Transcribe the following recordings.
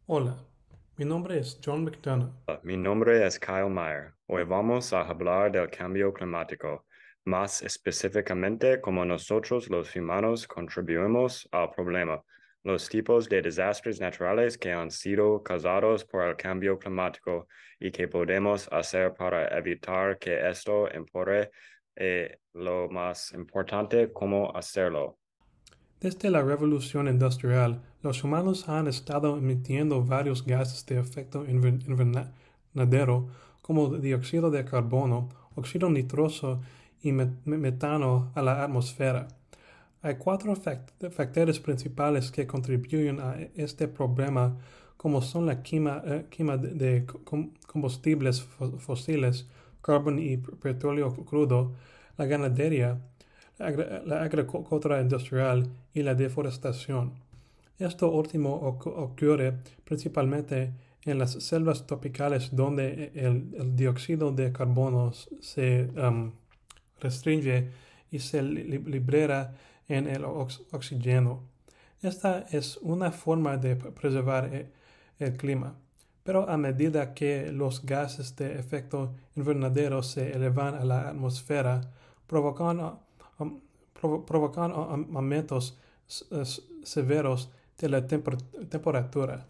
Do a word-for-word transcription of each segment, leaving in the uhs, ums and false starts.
Hola, mi nombre es John McDonough. Mi nombre es Kyle Meyer. Hoy vamos a hablar del cambio climático, más específicamente cómo nosotros los humanos contribuimos al problema, los tipos de desastres naturales que han sido causados por el cambio climático y qué podemos hacer para evitar que esto empeore y lo más importante, cómo hacerlo. Desde la revolución industrial, los humanos han estado emitiendo varios gases de efecto inver- invernadero como dióxido de carbono, óxido nitroso y met- metano a la atmósfera. Hay cuatro fac- factores principales que contribuyen a este problema, como son la quema, eh, quema de, de com- combustibles fo- fósiles, carbón y petróleo crudo, la ganadería, la, agra- la agricultura industrial y la deforestación. Esto último ocu- ocurre principalmente en las selvas tropicales donde el, el dióxido de carbono se um, restringe y se li- libera en el ox- oxígeno. Esta es una forma de preservar e- el clima, pero a medida que los gases de efecto invernadero se elevan a la atmósfera, provocan, um, provo- provocan um, aumentos s- s- severos de la temper- temperatura.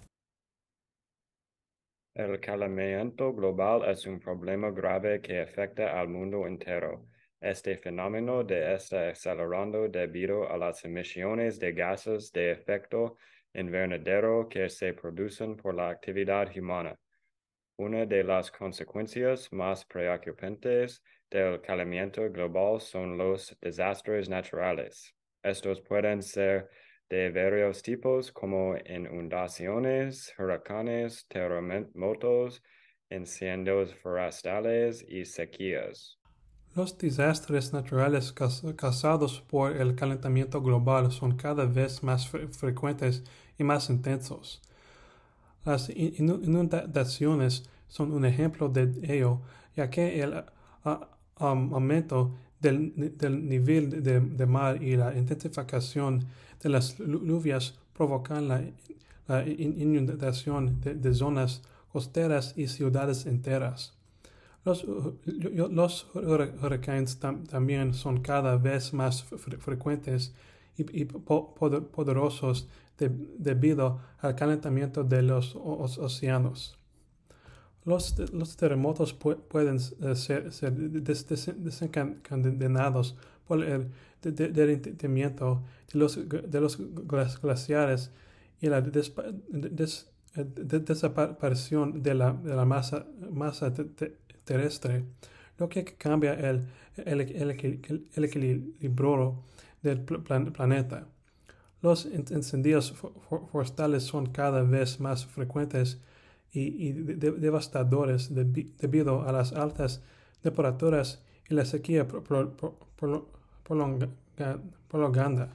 El calentamiento global es un problema grave que afecta al mundo entero. Este fenómeno de está acelerando debido a las emisiones de gases de efecto invernadero que se producen por la actividad humana. Una de las consecuencias más preocupantes del calentamiento global son los desastres naturales. Estos pueden ser de varios tipos como inundaciones, huracanes, terremotos, incendios forestales y sequías. Los desastres naturales caus- causados por el calentamiento global son cada vez más fre- frecuentes y más intensos. Las inu- inundaciones son un ejemplo de ello, ya que el a- am- aumento del, ni- del nivel de, de mar y la intensificación de las llu- lluvias provocan la, la in- inundación de, de zonas costeras y ciudades enteras. Los, hu- los hura- huracanes tam- también son cada vez más fre- frecuentes y, y po- poder- poderosos de- debido al calentamiento de los o- océanos. Los, los terremotos pu- pueden eh, ser, ser des- des- desencadenados por el de- de- derretimiento de los, de los gla- glaciares y la despa- des- eh, de- desaparición de la, de la masa, masa te- te- terrestre, lo que cambia el, el, el equil- el equilibrio del pl- plan- planeta. Los incendios forestales son cada vez más frecuentes y, y de- devastadores debi- debido a las altas temperaturas y la sequía pro- pro- pro- prolonga- prolongada.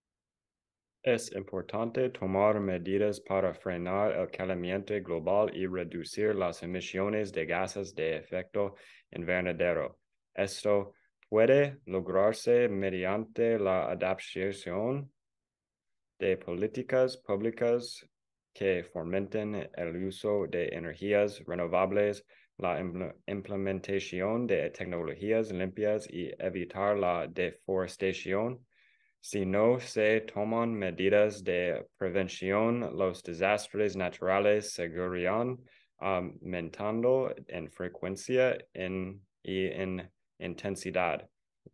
Es importante tomar medidas para frenar el calentamiento global y reducir las emisiones de gases de efecto invernadero. Esto puede lograrse mediante la adaptación de políticas públicas que fomenten el uso de energías renovables, la impl- implementación de tecnologías limpias y evitar la deforestación. Si no se toman medidas de prevención, los desastres naturales seguirán aumentando en frecuencia en- y en intensidad,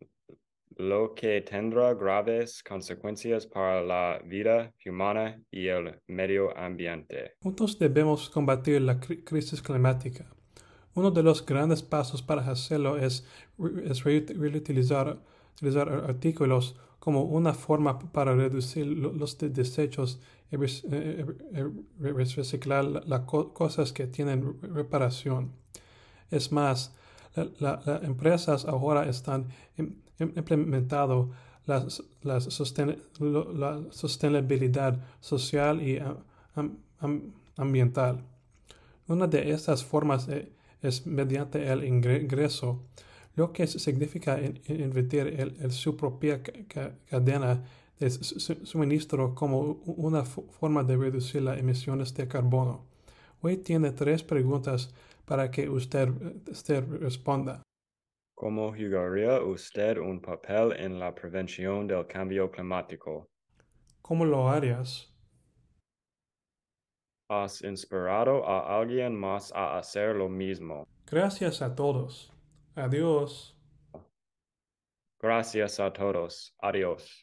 lo que tendrá graves consecuencias para la vida humana y el medio ambiente. Juntos debemos combatir la cri- crisis climática. Uno de los grandes pasos para hacerlo es, re- es re- reutilizar utilizar ar- artículos como una forma para reducir lo- los de- desechos y res- eh, eh, eh, reciclar las cosas que tienen re- reparación. Es más, la- la- las empresas ahora están im- im- implementando la, la sosten- lo- la sostenibilidad social y am- am- am- ambiental. Una de estas formas e- es mediante el ingreso, lo que significa in- in- invertir en, en su propia ca- ca- cadena de su suministro como una forma de reducir las emisiones de carbono. Hoy tiene tres preguntas para que usted, usted responda. ¿Cómo jugaría usted un papel en la prevención del cambio climático? ¿Cómo lo harías? ¿Has inspirado a alguien más a hacer lo mismo? Gracias a todos. Adiós. Gracias a todos. Adiós.